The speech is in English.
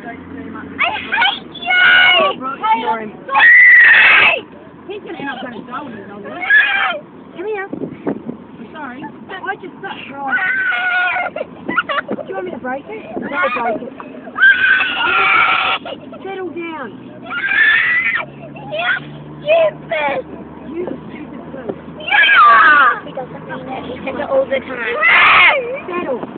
hate you! Hey, I'm sorry! He's going to end up going to jail when he's older. Come here. I'm sorry. I just stuck right. Do you want me to break it? I'll break it. Settle down. You're stupid! You stupid fool. Yeah! He doesn't mean it. He says it all the time. Settle.